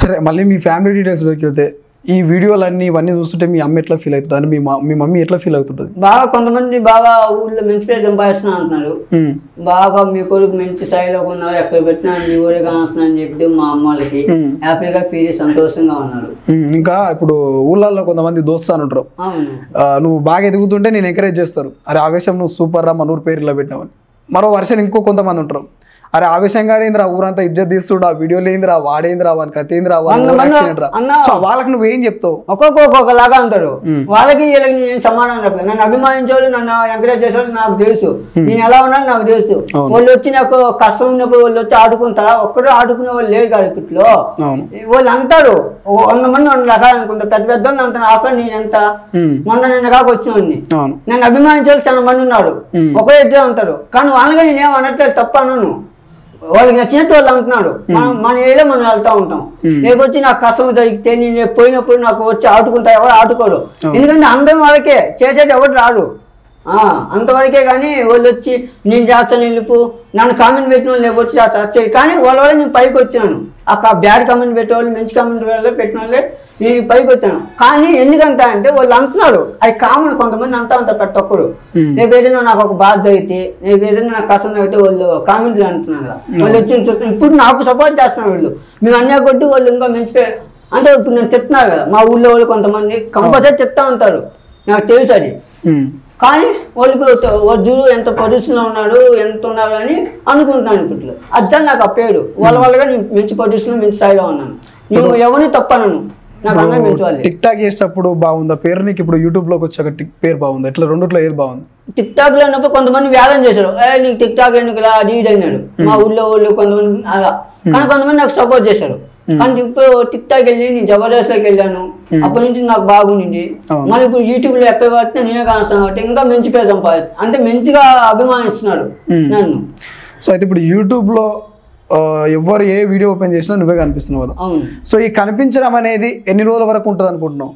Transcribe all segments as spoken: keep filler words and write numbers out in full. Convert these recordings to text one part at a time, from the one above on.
సరే మళ్ళీ మీ ఫ్యామిలీ డీటెయిల్స్లోకి వెళ్తే ఈ వీడియోలన్నీ ఇవన్నీ చూస్తుంటే మీ అమ్మ ఎట్లా ఫీల్ అవుతుంది అంటే మీ మీ మమ్మీ ఎట్లా ఫీల్ అవుతుంటుంది? బాగా కొంతమంది బాగా ఊళ్ళో మంచి పేరు సంపాదిస్తున్నా అంటున్నారు. బాగా మీ కొడుకు మంచి స్థాయిలో ఉన్నారు, ఎక్కడ పెట్టినా మీ ఊరే కాస్తున్నా అని చెప్పి మా అమ్మ వాళ్ళకి హ్యాపీగా ఫీల్ సంతోషంగా ఉన్నారు. ఇంకా ఇప్పుడు ఊళ్ళల్లో కొంతమంది దోస్తాను ఉంటారు, నువ్వు బాగా ఎదుగుతుంటే నేను ఎంకరేజ్ చేస్తారు, అరే ఆవేశం నువ్వు సూపర్ రా మన ఊరు పేరు ఇలా పెట్టినావని. మరో వర్షన్ ఇంకో కొంతమంది ఉంటారు, అరే ఆవేశంగా ఏంద్రా ఊరంతా ఇజ్జత్ తీస్తుడు, ఆ వీడియోలు ఏంద్రా వాడేంద్రా వాని కథ ఏంద్రా వాళ్ళకి నువ్వేం చెప్తావు? ఒక్కొక్క ఒక్కొక్కలాగా అంటారు. వాళ్ళకి వీళ్ళకి నేను సమాధానం చెప్పలేదు. నన్ను అభిమానించేవాళ్ళు నన్ను ఎంకరేజ్ చేసేవాళ్ళు నాకు తెలుసు, నేను ఎలా ఉన్నాను నాకు తెలుసు. వాళ్ళు వచ్చి నాకు కష్టం ఉన్నప్పుడు వాళ్ళు వచ్చి ఆడుకుంటారా, ఒక్కడో ఆడుకునే వాళ్ళు లేరు కాదు ఇప్పట్లో. వాళ్ళు అంటారు వంద మంది వంద రకాలు అనుకుంటారు, పెద్ద పెద్ద వాళ్ళు అంటారు. ఆఫ్టర్ నేను ఎంత మొన్న నిన్న కాక వచ్చినవాడిని, నన్ను అభిమానించే వాళ్ళు చాలా మంది ఉన్నారు, ఒకరే ఇద్దరే ఉంటారు. కానీ వాళ్ళగా నేనేం అనట్లేదు, తప్ప అనను. వాళ్ళకి నచ్చినట్టు వాళ్ళు అంటున్నాడు. మనం మన ఏలో మనం వెళ్తా ఉంటాం. రేపు వచ్చి నాకు కష్టం జరిగితే నేను పోయినప్పుడు నాకు వచ్చి ఆడుకుంటా, ఎవరు ఆడుకోరు. ఎందుకంటే అందరం వాళ్ళకే చేసేది ఎవరు రాడు, అంతవరకే. కానీ వాళ్ళు వచ్చి నేను చేస్తాను వెళ్ళిపో నన్ను కామెంట్ పెట్టిన వాళ్ళు లేకపోతే చేస్తారు. కానీ వాళ్ళ వల్ల నేను పైకి వచ్చాను. అక్కడ బ్యాడ్ కామెంట్ పెట్టేవాళ్ళు మంచి కామెంట్ వల్ల పెట్టిన వాళ్ళే నేను పైకి వచ్చాను. కానీ ఎందుకంత అంటే వాళ్ళు అంటున్నారు, అది కామన్. కొంతమంది అంతా అంత పెట్టొక్కడు. రేపు ఏదైనా నాకు ఒక బాధ జరిగితే, రేపు ఏదైనా నాకు కష్టం అయితే వాళ్ళు కామెంట్లు అంటున్నారు. వాళ్ళు వచ్చి చూస్తున్నారు. ఇప్పుడు నాకు సపోర్ట్ చేస్తున్నారు వాళ్ళు. మేము అన్నీ కొట్టి వాళ్ళు ఇంకా మంచి అంటే ఇప్పుడు నేను చెప్తున్నారు కదా, మా ఊళ్ళో వాళ్ళు కొంతమంది కంపల్సరీ చెప్తా ఉంటారు, నాకు తెలుసు అది. కానీ వాళ్ళకి వజ్జుడు ఎంత పొజిషన్లో ఉన్నాడు, ఎంత ఉన్నాడు అని అనుకుంటున్నాను. ఇప్పట్లో అజ్జా నాకు ఆ పేరు వాళ్ళ వల్లగా నేను మంచి పొజిషన్లో మంచి స్థాయిలో ఉన్నాను. నేను ఎవరిని తప్పనను, నాకు అందరూ మంచి వాళ్ళు. టిక్ టాక్ చేసేటప్పుడు బాగుందా పేరు? నీకు ఇప్పుడు యూట్యూబ్ లోకి వచ్చాక టిక్ పేరు బాగుందా? ఇట్లా రెండుట్లో ఏది బాగుంది? టిక్ టాక్ లో ఉన్నప్పుడు కొంతమంది వ్యాధం చేశారు, ఏ నీకు టిక్ టాక్ ఎందుకు ఇలా అది ఇది అన్నాడు మా ఊళ్ళో వాళ్ళు కొంతమంది అలా. కానీ కొంతమంది నాకు సపోర్ట్ చేశారు. కానీ ఇప్పుడు టిక్ టాక్ వెళ్ళి నేను జబర్దస్త్ లోకి వెళ్ళాను, అప్పటి నుంచి నాకు బాగుండింది. మళ్ళీ ఇప్పుడు యూట్యూబ్ లో ఎక్కడ కాబట్టి నేనే కాస్తాను కాబట్టి ఇంకా మంచి పేరు సంపాదిస్తాను, అంటే మంచిగా అభిమానిస్తున్నాడు నన్ను. సో అయితే ఇప్పుడు యూట్యూబ్ లో ఎవరు ఏ వీడియో ఓపెన్ చేసినా నువ్వే కనిపిస్తున్నావు కదా. సో ఈ కనిపించడం అనేది ఎన్ని రోజుల వరకు ఉంటుంది అనుకుంటున్నావు?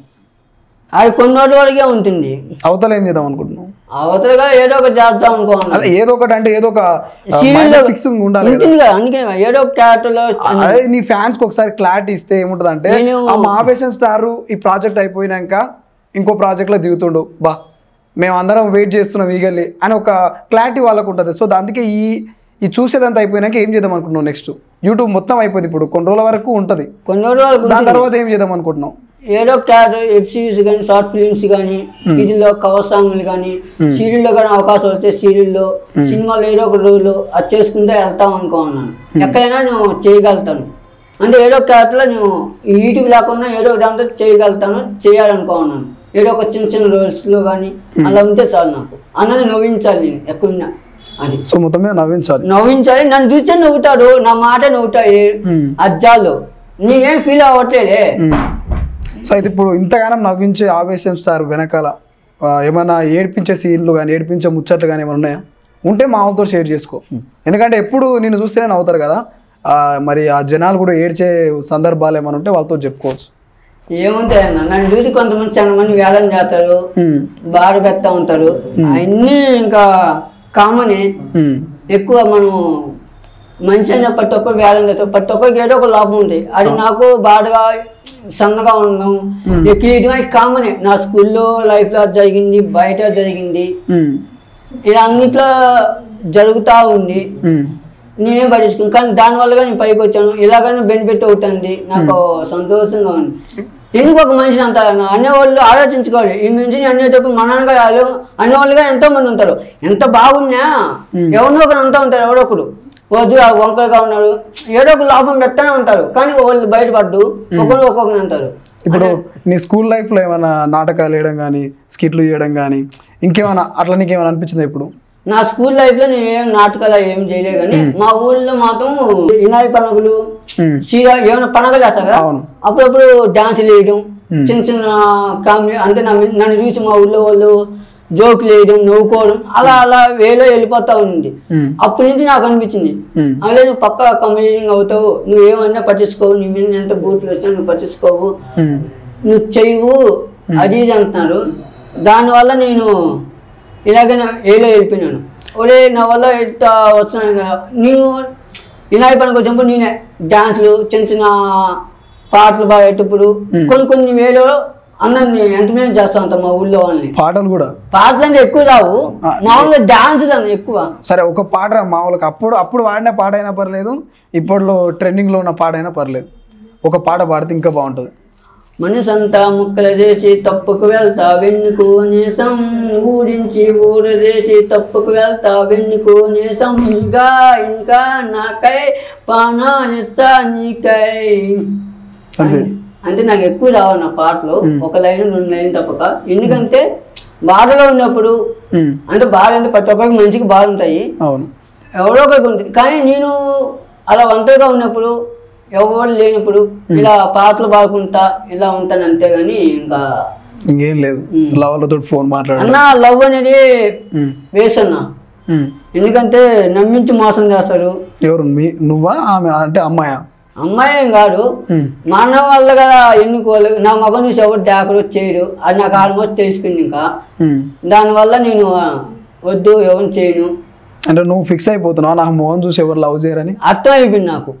అది కొన్ని రోజుల వరకే ఉంటుంది. అవతల ఏం చేద్దాం అనుకుంటున్నావు? అవతలగా ఏదో ఒకటి చేద్దాం అనుకోవాలి. ఏదో ఒకటి అంటే ఏదో ఒక ఫిక్సింగ్ ఉండాలి కదా, అందుకే ఏదో ఒక క్యారెక్టర్ లో. అదే నీ ఫ్యాన్స్ కి ఒకసారి క్లారిటీ ఇస్తే ఏముంటది అంటే, మహావేషన్ స్టార్ ఈ ప్రాజెక్ట్ అయిపోయినాక ఇంకో ప్రాజెక్ట్ లో దిగుతుండు, బా మేము అందరం వెయిట్ చేస్తున్నాం ఈగల్లి అని ఒక క్లారిటీ వాళ్ళకు ఉంటుంది. సో అందుకే ఈ ఈ చూసేదంతా అయిపోయినాక ఏం చేద్దాం అనుకుంటున్నావు నెక్స్ట్? యూట్యూబ్ మొత్తం అయిపోయింది, ఇప్పుడు కొన్ని రోజుల వరకు ఉంటుంది, కొన్ని రోజుల వరకు. దాని తర్వాత ఏం చేద్దాం అనుకుంటున్నావు? ఏదో క్యారెక్టర్ వెబ్ సిరీస్ కానీ, షార్ట్ ఫిలిమ్స్ కానీ, వీటిల్లో కవర్ సాంగ్లు కానీ, సీరియల్లో కానీ అవకాశం వస్తే సీరియల్లో, సినిమాలో ఏదో ఒక రోజులు అది చేసుకుంటే వెళ్తాం అనుకున్నాను. ఎక్కడైనా నేను చేయగలుగుతాను, అంటే ఏదో క్యారెక్టర్లో నేను యూట్యూబ్ లేకుండా ఏదో దాంతో చేయగలుగుతాను, చేయాలనుకున్నాను. ఏదో ఒక చిన్న చిన్న రోల్స్లో కానీ అలా ఉంటే చాలు, నాకు అన్నని నవ్వించాలి నేను ఎక్కడున్నా. అది సో మొత్తం మీద నవ్వించాలి నవ్వించాలి నన్ను చూస్తే నవ్వుతాడు, నా మాట నవ్వుతాయి అజ్జాలు, నేనేం ఫీల్ అవ్వట్లేదే. సో అయితే ఇప్పుడు ఇంతగానం నవ్వించే ఆవేశం స్టార్ వెనకాల ఏమైనా ఏడిపించే సీన్లు కానీ ఏడిపించే ముచ్చట్లు కానీ ఏమైనా ఉన్నాయా? ఉంటే మామూలుతో షేర్ చేసుకో, ఎందుకంటే ఎప్పుడు నేను చూస్తేనే నవ్వుతారు కదా, మరి ఆ జనాలు కూడా ఏడ్చే సందర్భాలు ఏమైనా ఉంటే వాళ్ళతో చెప్పుకోవచ్చు. ఏముంటాయి అన్న, నన్ను చూసి కొంతమంది చాలా మంది వేలం చేస్తారు, బాధ పెడతా ఉంటారు, అన్నీ ఇంకా కామనే. ఎక్కువ మనం మనిషి అయినా ప్రతి ఒక్కరు వేలం చేస్తారు, ప్రతి ఒక్కరికి ఏదో ఒక లాభం ఉంటుంది. అది నాకు బాధగా సన్నగా ఉండడం ఎక్కిగా కామనే. నా స్కూల్లో లైఫ్లో జరిగింది, బయట జరిగింది, ఇలా అన్నిట్లో జరుగుతూ ఉంది, నేనేం పట్టించుకున్నాను. కానీ దానివల్లగా నేను పైకి వచ్చాను, ఇలాగైనా బెనిఫిట్ అవుతుంది, నాకు సంతోషంగా ఉంది. ఎందుకు ఒక మనిషిని అంత అనేవాళ్ళు ఆలోచించుకోవాలి. ఈ మనిషిని అనేటప్పుడు మన అనగాలు అనేవాళ్ళుగా ఎంతో మంది ఉంటారు. ఎంత బాగున్నా ఎవరినో ఒకరు అంటూ ఉంటారు, ఎవరో ఒకరు వద్దు వంకరగా ఉన్నారు, ఏదో ఒక లాభం పెడతానే ఉంటారు. కానీ వాళ్ళు బయటపడ్డు ఒకరు ఒక్కొక్కరు అంటారు. ఇప్పుడు నీ స్కూల్ లైఫ్లో ఏమైనా నాటకాలు వేయడం కానీ, స్కిట్లు చేయడం కానీ, ఇంకేమైనా అట్లా నీకు ఏమైనా అనిపించిందా? ఇప్పుడు నా స్కూల్ లైఫ్ లో నేను ఏం నాటకాలు ఏం చేయలేదు, కానీ మా ఊళ్ళో మాత్రం వినాయక పండుగలు, చీర ఏమైనా పండుగలు వేస్తారు కదా, అప్పుడప్పుడు డాన్సులు వేయడం, చిన్న చిన్న కామెడీ, అంటే నన్ను చూసి మా ఊళ్ళో వాళ్ళు జోకులు వేయడం, నవ్వుకోవడం, అలా అలా వేలో వెళ్ళిపోతా ఉంది. అప్పటి నుంచి నాకు అనిపించింది, అలా నువ్వు పక్కా కమెడియన్ అవుతావు, నువ్వు ఏమన్నా పట్టించుకోవు, నీ మీద ఎంత బూట్లు వచ్చినా నువ్వు పట్టించుకోవు, నువ్వు చెయ్యవు, అది ఇది అంటున్నారు. దానివల్ల నేను ఇలాగైనా ఏలో వెళ్ళిపోయినాను. ఒరే నా వల్ల ఎంత వస్తున్నాను కదా, నేను వినాయక పండుగ వచ్చినప్పుడు నేనే డ్యాన్సులు, చిన్న చిన్న పాటలు పాడేటప్పుడు కొన్ని కొన్ని వేలో అందరిని ఎంటర్టైన్ చేస్తా ఉంటాం మా ఊళ్ళో వాళ్ళని. పాటలు కూడా పాటలు అంటే ఎక్కువ రావు, మామూలుగా డాన్సులు అని ఎక్కువ. సరే ఒక పాట మామూలుగా అప్పుడు అప్పుడు వాడిన పాట అయినా పర్లేదు, ఇప్పట్లో ట్రెండింగ్లో ఉన్న పాట అయినా పర్లేదు, ఒక పాట పాడితే ఇంకా బాగుంటుంది. మనసంతా ముక్కలు చేసి తప్పుకు వెళ్తా వెన్నుకు నేసం, ఊరించి ఊర చేసి తప్పుకు వెళ్తా వెన్నుకు నేసం, ఇంకా ఇంకా నాకై పానానిస్తా నీకై. అంటే నాకు ఎక్కువ రావు నా పాటలు, ఒక లైన్ రెండు లైన్ తప్పక. ఎందుకంటే బాధలో ఉన్నప్పుడు, అంటే బాధ అంటే ప్రతి ఒక్కరికి మనిషికి బాధ ఉంటాయి, ఎవరో ఒకరికి ఉంటుంది. కానీ నేను అలా ఒంటరిగా ఉన్నప్పుడు, ఎవరు లేనప్పుడు ఇలా పాటలు పాడుకుంటా ఇలా ఉంటాను అంతే. గాని ఇంకా ఇంకేం లేదు. లవ్లతో ఫోన్ మాట్లాడు అన్న, లవ్ అనేది వేస్ట్ అన్న. ఎందుకంటే నమ్మించి మోసం చేస్తారు. ఎవరు? మీ నువ్వా ఆమె? అంటే అమ్మాయా? అమ్మాయి ఏం కాదు, మా అన్న వాళ్ళ కదా ఎన్నుకోవాలి. నా మగం చూసి ఎవరు డాకరు చేయరు, అది నాకు ఆల్మోస్ట్ తెలిసిపోయింది. ఇంకా దానివల్ల నేను వద్దు ఎవరు చేయను. అంటే నువ్వు ఫిక్స్ అయిపోతున్నావు నా మోహన్ చూసి ఎవరు లవ్ చేయరని? అర్థం అయిపోయింది నాకు,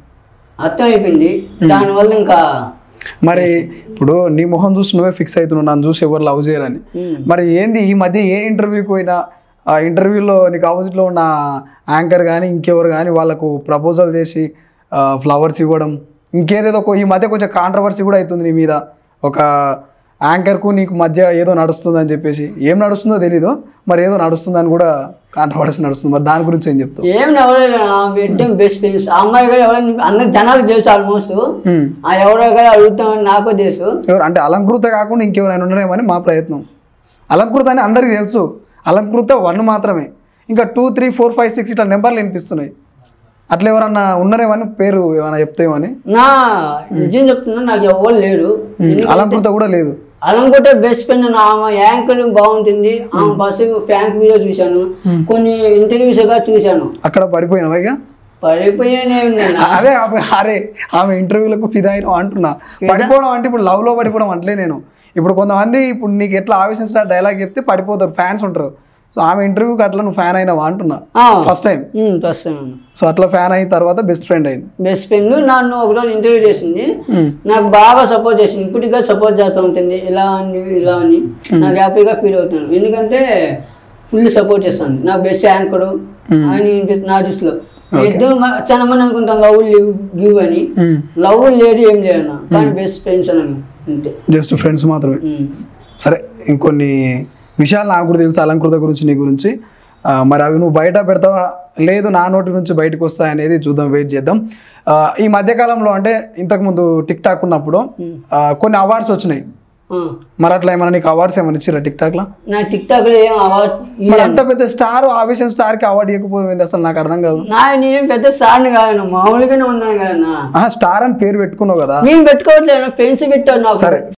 అర్థం అయిపోయింది. దానివల్ల ఇంకా మరి ఇప్పుడు నీ మొహం చూసి నువ్వే ఫిక్స్ అవుతున్నావు నన్ను చూసి ఎవరు లవ్ చేయరని. మరి ఏంది ఈ మధ్య ఏ ఇంటర్వ్యూకి పోయినా ఆ ఇంటర్వ్యూలో నీకు ఆపోజిట్లో ఉన్న యాంకర్ కానీ ఇంకెవరు కానీ వాళ్ళకు ప్రపోజల్ చేసి ఫ్లవర్స్ ఇవ్వడం, ఇంకేదేదో ఈ మధ్య కొంచెం కాంట్రవర్సీ కూడా అవుతుంది నీ మీద. ఒక యాంకర్కు నీకు మధ్య ఏదో నడుస్తుందని చెప్పేసి, ఏం నడుస్తుందో తెలీదు, మరి ఏదో నడుస్తుందని కూడా కాంట్రవర్సీ నడుస్తుంది. మరి దాని గురించి ఏం చెప్తావు? ఏం ఎవరైనా బెస్ట్ ఫ్రెండ్స్ ఆ అమ్మాయి కూడా ఎవరైనా అందరు జనాలు తెలుసు ఆల్మోస్ట్. ఆ ఎవరో కూడా అడుగుతామని నాకు తెలుసు. ఎవరు అంటే అలంకృత కాకుండా ఇంకెవరైనా ఉన్నారేమని మా ప్రయత్నం. అలంకృత అని అందరికీ తెలుసు, అలంకృత వన్ మాత్రమే, ఇంకా two three four five six ఇట్లా నెంబర్లు వినిపిస్తున్నాయి. అట్లా ఎవరన్నా ఉన్నారేమని పేరు ఏమైనా చెప్తామని? నా నిజం చెప్తున్నా, నాకు ఎవరు లేరు. అలంకృత కూడా లేదు. Alankrita best friend. ఆమె యాంకర్ బాగుంటుంది, ఆమె బస్సు ఫ్యాంక్ వీడియో చూశాను, కొన్ని ఇంటర్వ్యూస్ గా చూశాను. అక్కడ పడిపోయినావా? ఇక పడిపోయానే అదే అరే ఆమె ఇంటర్వ్యూలకు ఫిదా అయినా అంటున్నా. పడిపోవడం అంటే ఇప్పుడు లవ్ లో పడిపోవడం అంటలే నేను. ఇప్పుడు కొంతమంది ఇప్పుడు నీకు ఎట్లా ఆవేశం స్టార్ డైలాగ్ చెప్తే పడిపోతారు, ఫ్యాన్స్ ఉంటారు. సో ఆమె ఇంటర్వ్యూకి అట్లా నువ్వు ఫ్యాన్ అయినావా అంటున్నా. First time first time so అట్లా ఫ్యాన్ అయిన తర్వాత బెస్ట్ ఫ్రెండ్ అయింది. బెస్ట్ ఫ్రెండ్ నన్ను ఒకరోజు ఇంటర్వ్యూ చేసింది, నాకు బాగా సపోర్ట్ చేసింది. ఇప్పటిగా సపోర్ట్ చేస్తూ ఉంటుంది, ఇలా అని ఇలా అని. నాకు హ్యాపీగా ఫీల్ అవుతున్నాను, ఎందుకంటే ఫుల్ సపోర్ట్ చేస్తాను. నా బెస్ట్ యాంకరు అని నా దృష్టిలో. ఇద్దరు చాలా మంది అనుకుంటాను లవ్ గివ్ అని, లవ్ లేదు ఏం లేదన్నా, కానీ బెస్ట్ ఫ్రెండ్స్ అని అంతే, జస్ట్ ఫ్రెండ్స్ మాత్రమే. సరే ఇంకొన్ని విషయాలు నాకు కూడా తెలుసు అలంకృత గురించి, నీ గురించి. మరి అవి నువ్వు బయట పెడతావా లేదు నా నోటి నుంచి బయటకు వస్తాయి అనేది చూద్దాం, వెయిట్ చేద్దాం. ఈ మధ్యకాలంలో అంటే ఇంతకుముందు టిక్ టాక్ ఉన్నప్పుడు కొన్ని అవార్డ్స్ వచ్చినాయి, మరి అట్లా ఏమైనా నీకు అవార్డ్స్ ఏమైనా ఇచ్చిరా టిక్ టాక్ లో? నా టిక్ టాక్ లో ఏం అవార్డ్స్? అంత పెద్ద స్టార్ ఆవేశం స్టార్ కి అవార్డు ఇవ్వకపోయింది అసలు నాకు అర్థం కాదు. నా నేను పెద్ద స్టార్ కాదు, మామూలుగానే ఉన్నాను కదా. స్టార్ అని పేరు పెట్టుకున్నావు కదా? నేను పెట్టుకోవట్లేదు, ఫ్రెండ్స్ పెట్టాను నాకు. సరే